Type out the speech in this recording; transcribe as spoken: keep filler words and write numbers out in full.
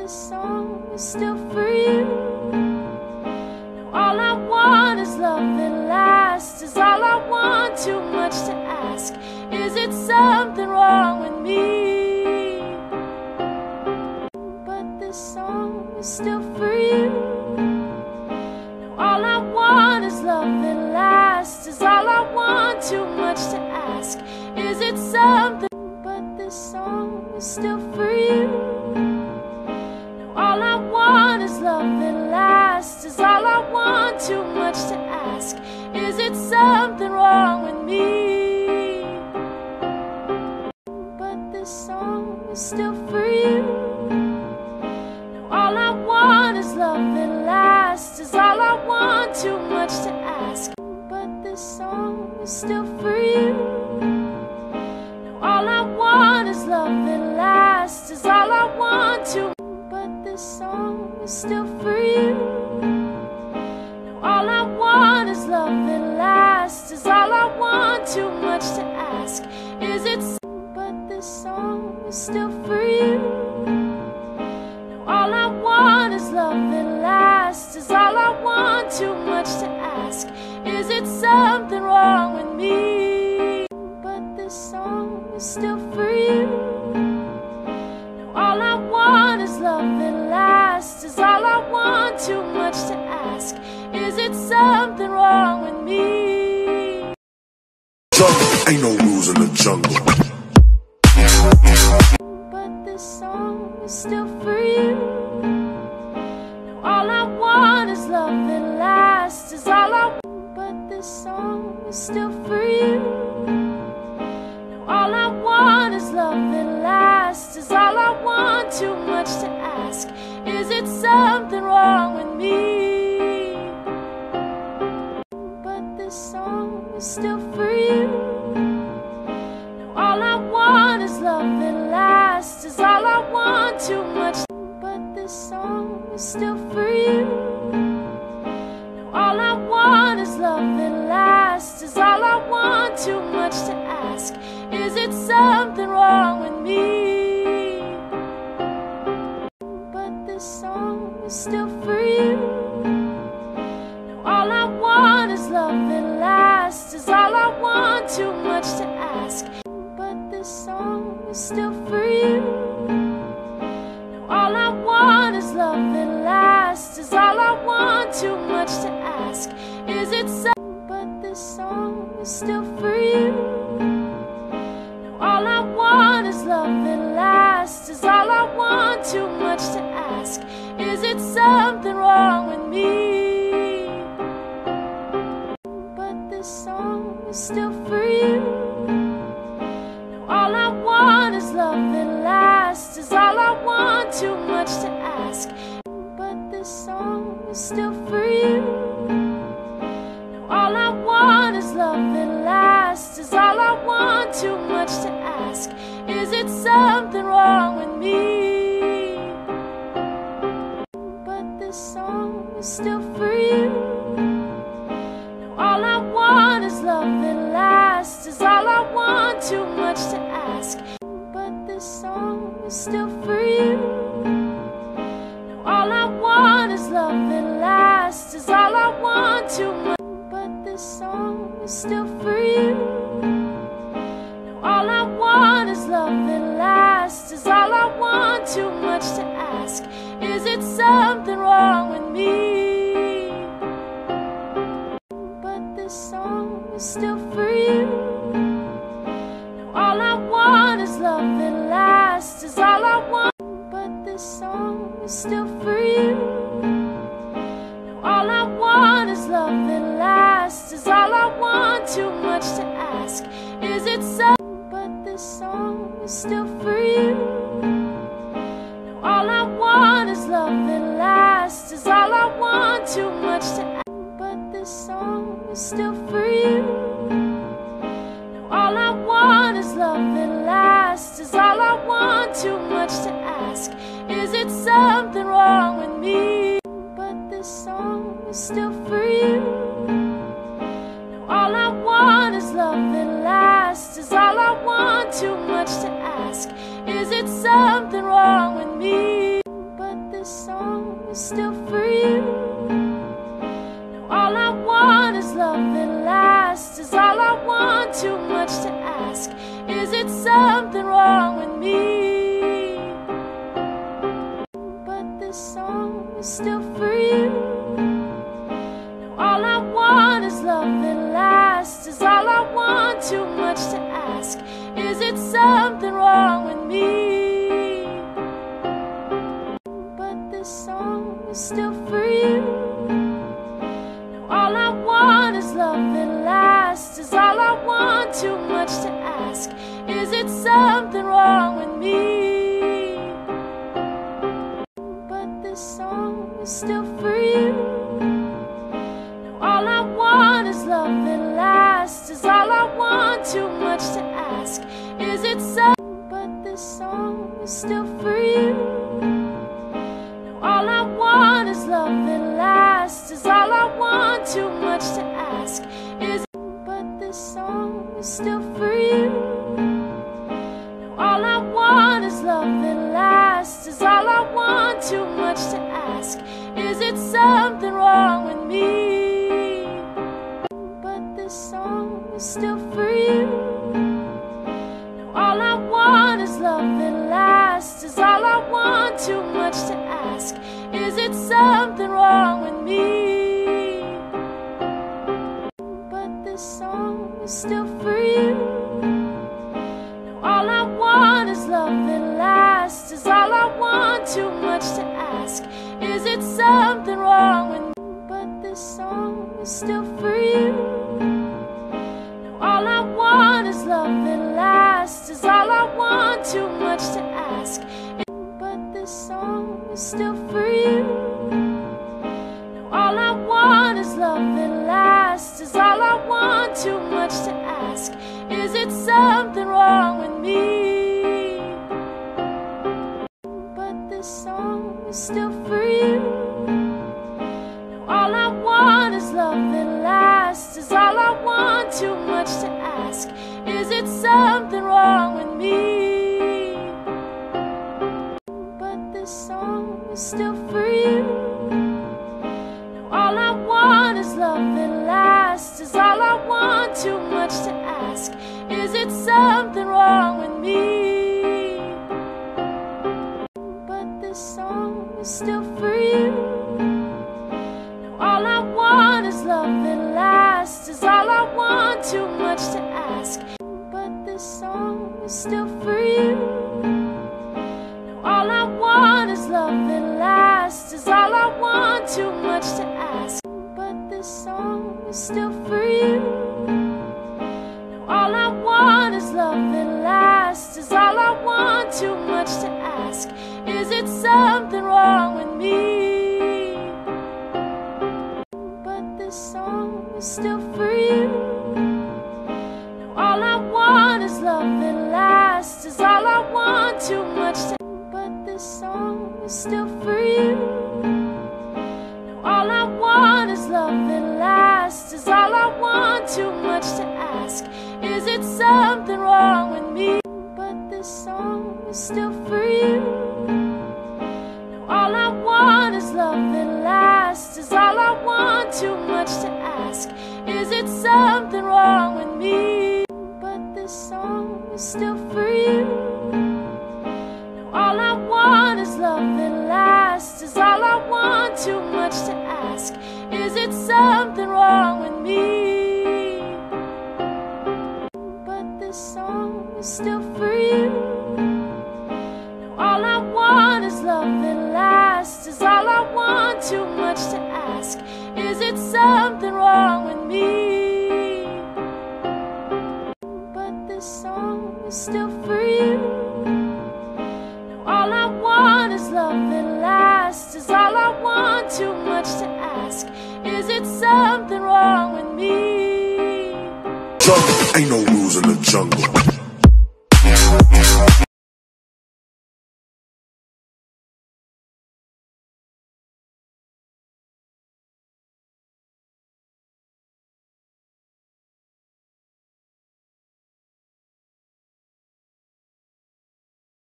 this song is still for you. No, all I want is love that lasts. Is all I want too much to ask? Is it something wrong with me? But this song is still for you. No, all I want is love that lasts. Is all I want too much to ask? Is it something? But this song is still for you. No, all I want is love that lasts. Is all I want too much to ask? Is it something wrong with me? But this song is still for you. No, all I want is love that lasts. Is all I want too much to ask? But this song is still for you. All I want is love that lasts. Is all I want to. But this song is still for you. No, all I want is love that lasts. Is all I want too much to ask? Is it? But this song is still for you. No, all I want is love that lasts. Is all I want too much to ask? Is it something wrong with me? But this song is still for you. No, all I want is love that lasts. Is all I want too much to ask? Is it something wrong with me? Ain't no rules in the jungle. But this song is still for you. No, all I want is love that lasts. Is all I want. But this song is still for you. All I want is love that lasts. Is all I want too much to ask? Is it something wrong with me? But this song is still for you. No, all I want is love that lasts. Is all I want too much? But this song is still for you. No, all I want is love that lasts. Is all I want too much to ask? Is it something wrong with me? But this song is still for you. No, all I want is love that lasts. Is all I want too much to ask? But this song is still for you. No, all I want is love that lasts. Is all I want too much to ask? Is it so? But this song is still for you. All I want is love that lasts. Is all I want too much to ask? Is it something wrong with me? But this song is still for you. No, all I want is love that lasts. Is all I want too much to ask? But this song is still for you. No, all I want is love that lasts. Is all I want too much to ask? Is it something wrong with me? But this song is still for you. No, all I want is love that lasts. Is all I want too much to ask? But this song is still for you. No, all I want is love that lasts. Is all I want too much? But this song is still for you. No, all I want is love that lasts. Is all I want too much to ask? Is it something wrong with me? But this song is still for you. No, all I want is love that lasts. Is all I want. But this song is still for you. No, all I want is love that lasts. Is all I want too much to ask? Is it so? But this song is still for you. No, all I want is love that lasts. Is all I want too much to ask? But this song is still for you. No, all I want is love that lasts. Is all I want too much to ask? Is it something wrong with me? But this song is still for you. No, all I want is love that lasts. Is all I want too much to ask? Is it something wrong with me? But still for you. Now all I want is love that lasts. Is all I want too much to ask? Is it something wrong with me? But this song is still for you. Now all I want is love that lasts. Is all I want too much to ask? Is it something wrong with me? But this song is still for you. Now all I want is love that lasts. Is all I want too much to ask? Is it so? But this song is still for you. Now all I want is love that lasts. Is all I want too much to ask? Is but this song is still for you. Now all I want is love that lasts. Is all I want too much to ask? Is it something wrong with me? But this song is still for you. Now all I want is love that lasts. Is all I want too much to ask? Is it something wrong with me? But this song is still for you. Now all I want is love that lasts. Is all I want too much to ask? Is it something wrong with me? But this song is still for you. Now all I want is love that lasts. Is all I want too much to ask? But this song is still for you. Now all I want is love that lasts. Is all I want too much to ask? Is it something wrong with me? But this song is still for you. Now all I want is love that lasts. Is all I want too much to ask? Is it something wrong with me? But this song is still for you. Now all I want is love that lasts. Is all I want too much to ask? Is it something wrong with me? But this song is still for you. Now all I want is love that lasts. Is all I want too much to ask? But this song is still for you. Now all I want is love that lasts. Is all I want too much to ask? But this song is still for you. Now all I want is love that lasts. Is all I want too much to ask? Is it something wrong with me? But this song is still for you. Now all I want is love that lasts. Is all I want too much to But this song is still for you. Now all I want is love that lasts. Is all I want too much to ask? Is it something wrong with me? But this song is still for you. Now all I want is love that lasts. Is all I want too much to ask? Is it something wrong with me? But this song is still for you. Now all I want is love that lasts. Is all I want too much to ask? Is it something wrong with me? But this song is still for you. Now all I want is love that lasts. Is all I want too much to ask? Is it something wrong with me? But this song is still for you. Now all I want is love that lasts. Is all I want too much to ask? Is it something wrong with me? Jungle, ain't no rules in the jungle.